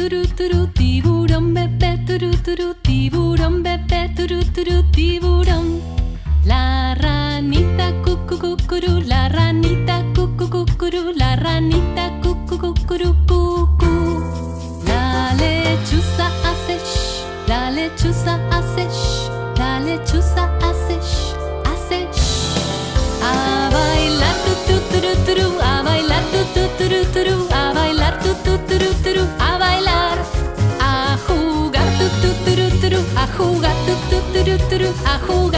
turu turu, tiburón bebé, turu turu, tiburón bebé, turu turu, tiburón. La ranita cucu cucurú, la ranita cucu cucurú, la ranita cucu cucurú cucú. La lechuza hace sh, la lechuza hace sh, la lechuza hace sh, hace sh. A bailar tu tu turu turu, a bailar tu tu turu turu, a bailar tu tu turu turu, a bailar. A jugar tu tu turu turu, a jugar tu tu turu turu, a jugar.